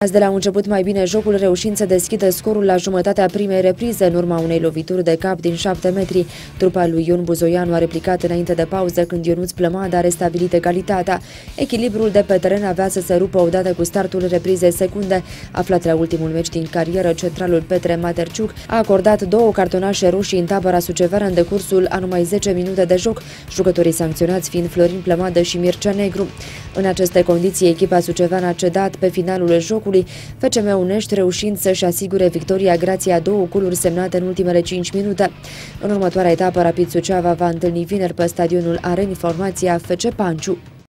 Azi de la început mai bine jocul, reușind să deschidă scorul la jumătatea primei reprize în urma unei lovituri de cap din 7 metri. Trupa lui Ion Buzoianu a replicat înainte de pauză când Ionuț Plămada a restabilit egalitatea. Echilibrul de pe teren avea să se rupă odată cu startul reprizei secunde. Aflat la ultimul meci din carieră, centralul Petre Materciuc a acordat 2 cartonașe roșii în tabăra suceveană în decursul a numai 10 minute de joc, jucătorii sancționați fiind Florin Plămadă și Mircea Negru. În aceste condiții, echipa suceveană a cedat pe finalul jocului, FCM Unești reușind să-și asigure victoria grație a 2 goluri semnate în ultimele 5 minute. În următoarea etapă, Rapid Suceava va întâlni vineri pe stadionul Areni formația FC Panciu.